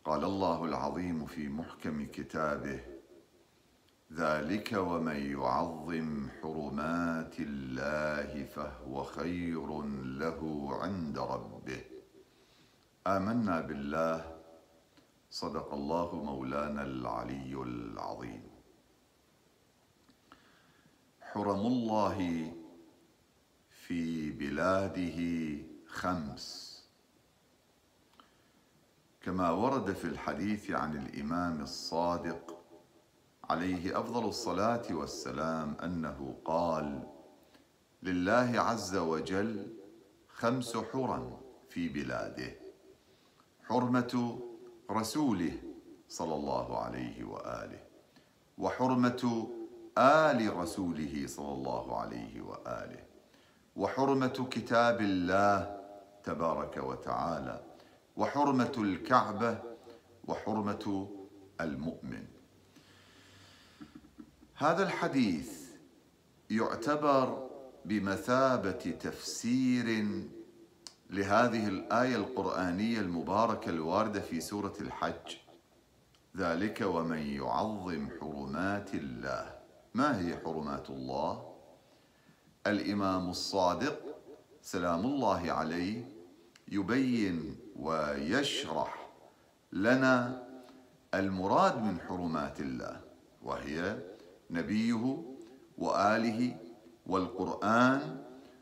قال الله العظيم في محكم كتابه: ذلك ومن يعظم حرمات الله فهو خير له عند ربه. آمنا بالله، صدق الله مولانا العلي العظيم. حرم الله في بلاده 5، كما ورد في الحديث عن الإمام الصادق عليه أفضل الصلاة والسلام أنه قال: لله عز وجل 5 حرم في بلاده: حرمة رسوله صلى الله عليه وآله، وحرمة آل رسوله صلى الله عليه وآله، وحرمة كتاب الله تبارك وتعالى، وحرمة الكعبة، وحرمة المؤمن. هذا الحديث يعتبر بمثابة تفسير لهذه الآية القرآنية المباركة الواردة في سورة الحج: ذلك ومن يعظم حرمات الله. ما هي حرمات الله؟ الإمام الصادق سلام الله عليه يبين ويشرح لنا المراد من حرمات الله، وهي نبيه وآله والقرآن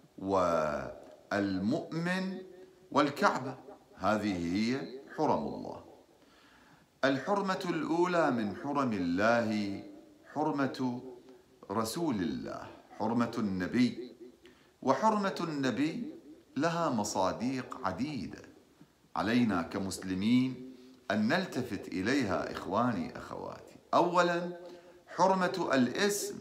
والمؤمن والكعبة. هذه هي حرم الله. الحرمة الأولى من حرم الله حرمة رسول الله، حرمة النبي. وحرمة النبي لها مصادق عديدة، علينا كمسلمين أن نلتفت إليها إخواني أخواتي. أولاً حرمة الاسم،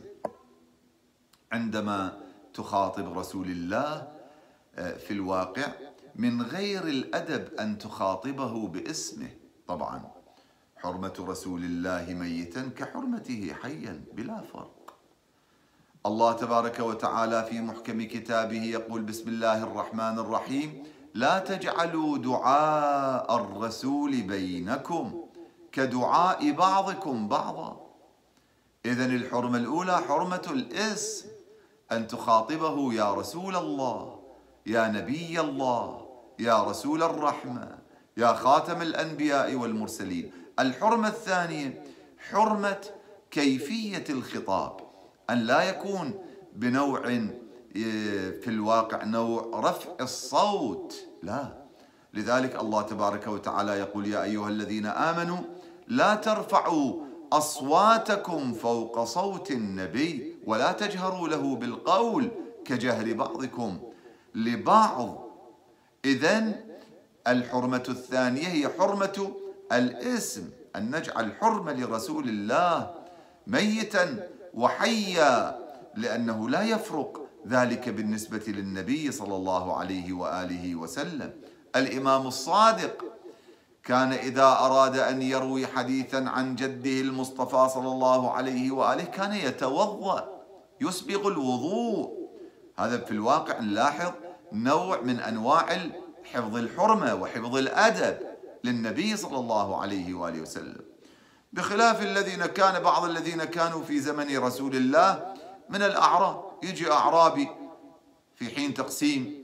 عندما تخاطب رسول الله في الواقع من غير الأدب أن تخاطبه باسمه. طبعاً حرمة رسول الله ميتاً كحرمته حياً بلا فرق. الله تبارك وتعالى في محكم كتابه يقول: بسم الله الرحمن الرحيم: لا تجعلوا دعاء الرسول بينكم كدعاء بعضكم بعضا. إذن الحرمة الأولى حرمة الاسم، أن تخاطبه يا رسول الله، يا نبي الله، يا رسول الرحمة، يا خاتم الأنبياء والمرسلين. الحرمة الثانية حرمة كيفية الخطاب، أن لا يكون بنوع في الواقع نوع رفع الصوت، لا. لذلك الله تبارك وتعالى يقول: يا أيها الذين آمنوا لا ترفعوا أصواتكم فوق صوت النبي ولا تجهروا له بالقول كجهر بعضكم لبعض. إذن الحرمة الثانية هي حرمة الاسم، أن نجعل حرمة لرسول الله ميتا وحيا، لأنه لا يفرق ذلك بالنسبة للنبي صلى الله عليه وآله وسلم. الإمام الصادق كان إذا أراد أن يروي حديثا عن جده المصطفى صلى الله عليه وآله كان يتوضأ، يسبغ الوضوء. هذا في الواقع نلاحظ نوع من أنواع حفظ الحرمة وحفظ الأدب للنبي صلى الله عليه وآله وسلم، بخلاف بعض الذين كانوا في زمن رسول الله من الأعراب. يجي أعرابي في حين تقسيم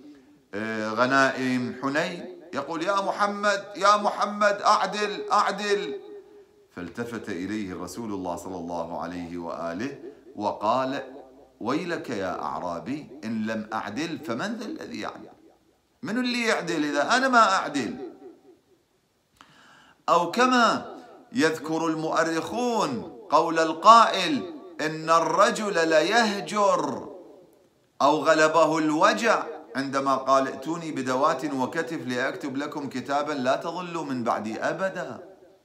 غنائم حنين يقول: يا محمد يا محمد أعدل أعدل. فالتفت إليه رسول الله صلى الله عليه وآله وقال: ويلك يا أعرابي، إن لم أعدل فمن ذا الذي يعدل؟ من اللي يعدل إذا أنا ما أعدل؟ أو كما يذكر المؤرخون قول القائل: إن الرجل ليهجر أو غلبه الوجع، عندما قال: ائتوني بدوات وكتف لأكتب لكم كتابا لا تضلوا من بعدي أبدا.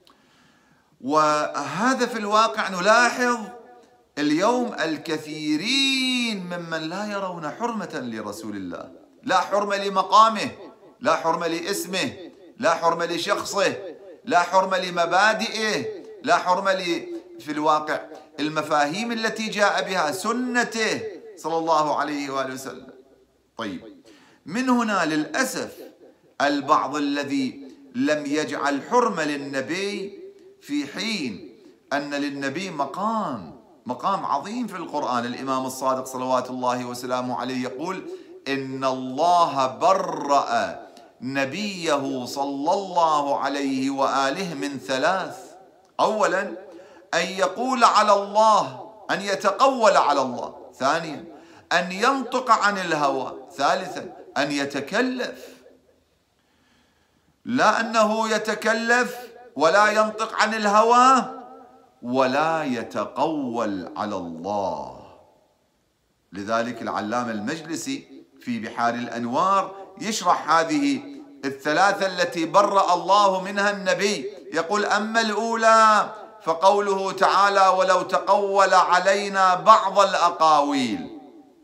وهذا في الواقع نلاحظ اليوم الكثيرين ممن لا يرون حرمة لرسول الله، لا حرمة لمقامه، لا حرمة لاسمه، لا حرمة لشخصه، لا حرمة لمبادئه، لا حرمة في الواقع المفاهيم التي جاء بها سنته صلى الله عليه وآله وسلم. طيب، من هنا للأسف البعض الذي لم يجعل حرمة للنبي في حين أن للنبي مقام عظيم في القرآن. الإمام الصادق صلوات الله وسلامه عليه يقول: إن الله برأ نبيه صلى الله عليه وآله من ثلاث: أولا أن يقول على الله، أن يتقول على الله. ثانيا أن ينطق عن الهوى. ثالثا أن يتكلف. لا أنه يتكلف ولا ينطق عن الهوى ولا يتقول على الله. لذلك العلامة المجلسي في بحار الأنوار يشرح هذه الثلاثة التي برأ الله منها النبي، يقول: أما الأولى فقوله تعالى: ولو تقول علينا بعض الأقاويل.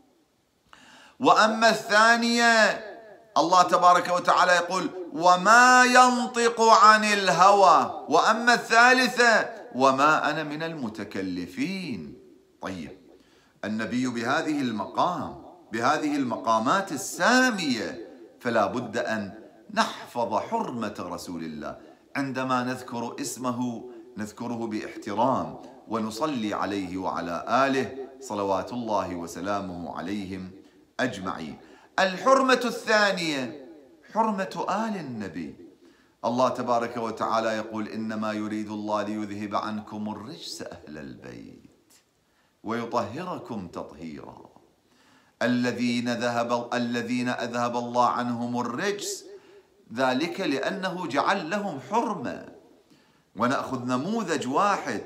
وأما الثانية الله تبارك وتعالى يقول: وما ينطق عن الهوى. وأما الثالثة: وما أنا من المتكلفين. طيب، النبي بهذه المقامات السامية فلا بد أن نحفظ حرمة رسول الله. عندما نذكر اسمه نذكره باحترام ونصلي عليه وعلى آله صلوات الله وسلامه عليهم أجمعين. الحرمة الثانية حرمة آل النبي. الله تبارك وتعالى يقول: إنما يريد الله ليذهب عنكم الرجس أهل البيت ويطهركم تطهيرا. الذين أذهب الله عنهم الرجس، ذلك لأنه جعل لهم حرمة. ونأخذ نموذج واحد: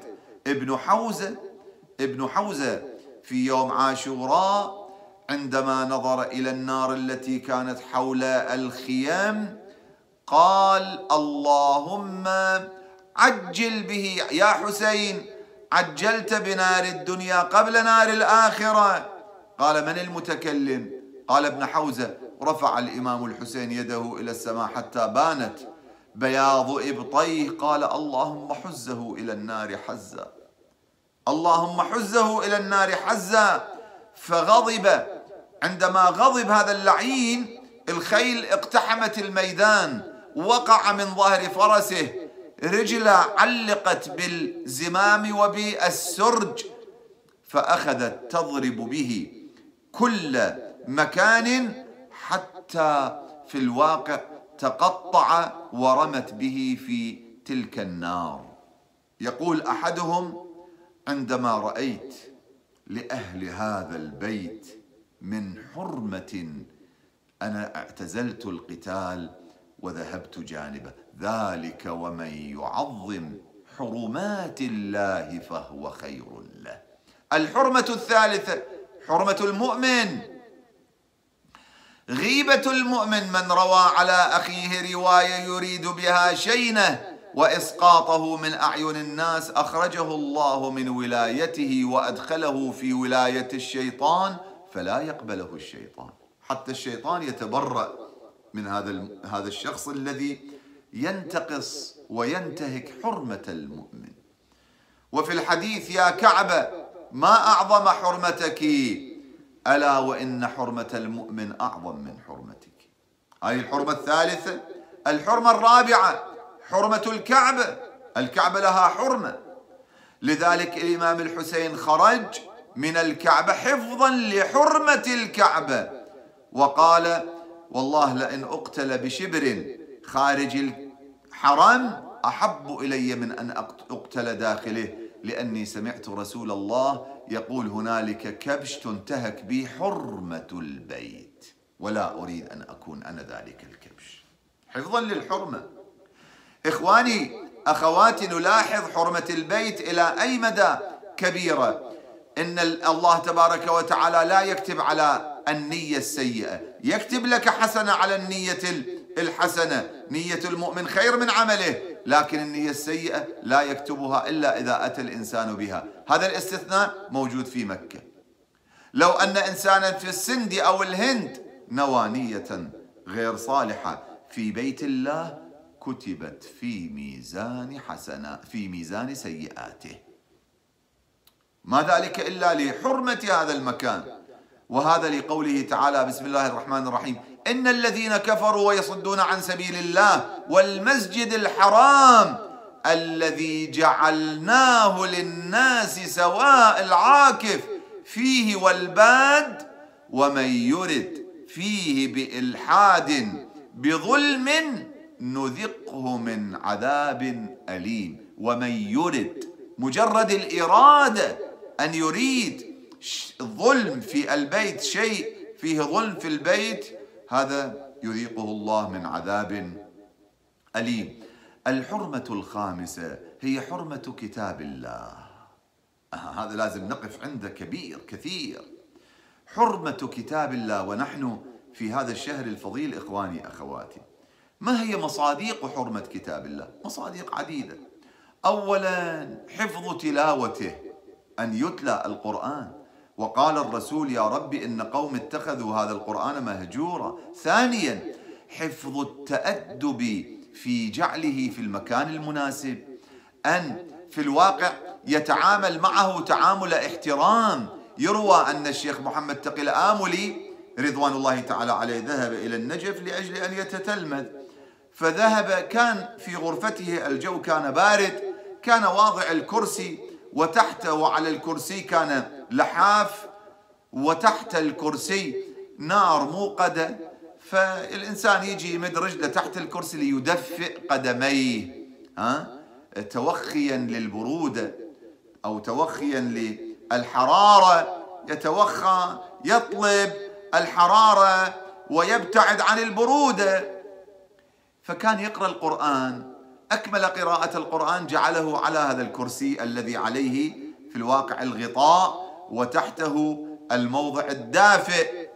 ابن حوزة في يوم عاشوراء عندما نظر إلى النار التي كانت حول الخيام قال: اللهم عجل به يا حسين، عجلت بنار الدنيا قبل نار الآخرة. قال: من المتكلم؟ قال: ابن حوزة. رفع الإمام الحسين يده إلى السماء حتى بانت بياض إبطيه. قال: اللهم حزه إلى النار حزا، اللهم حزه إلى النار حزا. فغضب. عندما غضب هذا اللعين الخيل اقتحمت الميدان، وقع من ظهر فرسه، رجله علقت بالزمام وبالسرج، فأخذت تضرب به كل مكان حتى في الواقع تقطع ورمت به في تلك النار. يقول أحدهم: عندما رأيت لأهل هذا البيت من حرمة أنا اعتزلت القتال وذهبت جانبه. ذلك ومن يعظم حرمات الله فهو خير له. الحرمة الثالثة حرمة المؤمن. غيبة المؤمن من روى على أخيه رواية يريد بها شينه وإسقاطه من أعين الناس أخرجه الله من ولايته وأدخله في ولاية الشيطان فلا يقبله الشيطان. حتى الشيطان يتبرأ من هذا الشخص الذي ينتقص وينتهك حرمة المؤمن. وفي الحديث: يا كعبة ما أعظم حرمتك، ألا وإن حرمة المؤمن أعظم من حرمتك. هذه الحرمة الثالثة. الحرمة الرابعة حرمة الكعبة. الكعبة لها حرمة، لذلك الإمام الحسين خرج من الكعبة حفظا لحرمة الكعبة وقال: والله لئن أقتل بشبر خارج الحرم أحب إلي من أن أقتل داخله، لأني سمعت رسول الله يقول: هنالك كبش تنتهك به حرمة البيت، ولا أريد أن أكون أنا ذلك الكبش. حفظا للحرمة. إخواني أخواتي، نلاحظ حرمة البيت إلى أي مدى كبيرة. إن الله تبارك وتعالى لا يكتب على النية السيئة، يكتب لك حسنة على النية الحسنة. نية المؤمن خير من عمله، لكن النية السيئة لا يكتبها إلا إذا أتى الإنسان بها. هذا الاستثناء موجود في مكة. لو أن إنسانا في السند أو الهند نوى نية غير صالحة في بيت الله كتبت في ميزان سيئاته. ما ذلك إلا لحرمة هذا المكان. وهذا لقوله تعالى: بسم الله الرحمن الرحيم: إن الذين كفروا ويصدون عن سبيل الله والمسجد الحرام الذي جعلناه للناس سواء العاكف فيه والباد ومن يرد فيه بإلحاد بظلم نذقه من عذاب أليم. ومن يرد، مجرد الإرادة أن يريد ظلم في البيت، شيء فيه ظلم في البيت، هذا يذيقه الله من عذاب أليم. الحرمة الخامسة هي حرمة كتاب الله. هذا لازم نقف عنده كبير كثير. حرمة كتاب الله، ونحن في هذا الشهر الفضيل إخواني أخواتي. ما هي مصادق حرمة كتاب الله؟ مصادق عديدة. أولا حفظ تلاوته، أن يتلى القرآن، وقال الرسول يا رب إن قوم اتخذوا هذا القرآن مهجورا. ثانيا حفظ التأدب في جعله في المكان المناسب، أن في الواقع يتعامل معه تعامل احترام. يروى أن الشيخ محمد تقي الآملي رضوان الله تعالى عليه ذهب إلى النجف لأجل أن يتتلمذ، فذهب، كان في غرفته الجو كان بارد، كان واضع الكرسي وتحته وعلى الكرسي كان لحاف، وتحت الكرسي نار موقدة، فالإنسان يجي يمد رجله تحت الكرسي ليدفئ قدميه توخيا للبرودة أو توخيا للحرارة، يتوخى يطلب الحرارة ويبتعد عن البرودة. فكان يقرأ القرآن، أكمل قراءة القرآن جعله على هذا الكرسي الذي عليه في الواقع الغطاء وتحته الموضع الدافئ.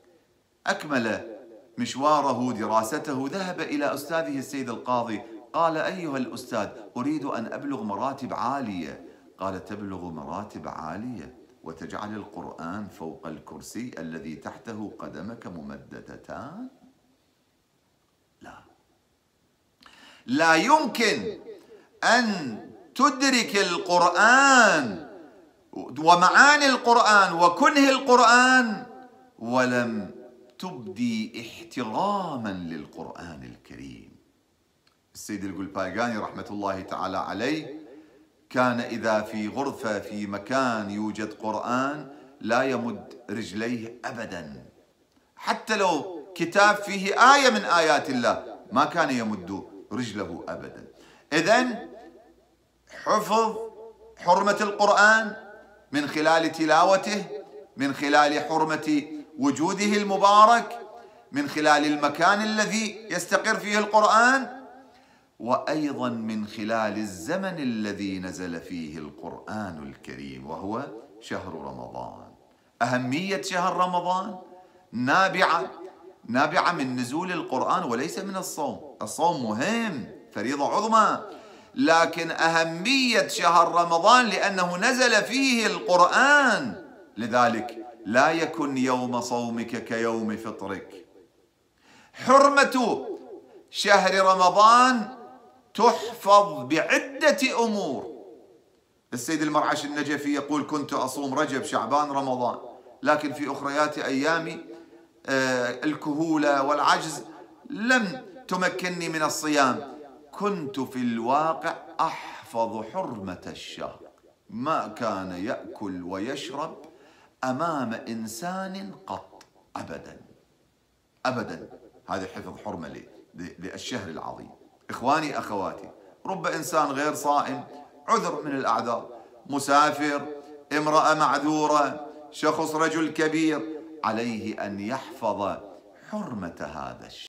أكمل مشواره دراسته، ذهب إلى أستاذه السيد القاضي، قال أيها الأستاذ أريد أن أبلغ مراتب عالية. قال تبلغ مراتب عالية وتجعل القرآن فوق الكرسي الذي تحته قدمك ممددتان؟ لا يمكن أن تدرك القرآن ومعاني القرآن وكنه القرآن ولم تبدي احتراما للقرآن الكريم. السيد القلباقاني رحمة الله تعالى عليه كان إذا في غرفة في مكان يوجد قرآن لا يمد رجليه أبدا، حتى لو كتاب فيه آية من آيات الله ما كان يمد رجله أبدا. إذن حفظ حرمة القرآن من خلال تلاوته، من خلال حرمة وجوده المبارك، من خلال المكان الذي يستقر فيه القرآن، وأيضا من خلال الزمن الذي نزل فيه القرآن الكريم وهو شهر رمضان. أهمية شهر رمضان نابعة من نزول القرآن وليس من الصوم. الصوم مهم، فريضة عظمى، لكن أهمية شهر رمضان لأنه نزل فيه القرآن. لذلك لا يكن يوم صومك كيوم فطرك. حرمة شهر رمضان تحفظ بعدة أمور. السيد المرعش النجفي يقول كنت أصوم رجب شعبان رمضان، لكن في أخريات أيامي الكهولة والعجز لم تمكنني من الصيام. كنت في الواقع أحفظ حرمة الشهر، ما كان يأكل ويشرب أمام إنسان قط أبدا أبدا. هذا حفظ حرمة للشهر العظيم. إخواني أخواتي، رب إنسان غير صائم، عذر من الأعذار، مسافر، امرأة معذورة، شخص رجل كبير، عليه أن يحفظ حرمة هذا الشهر.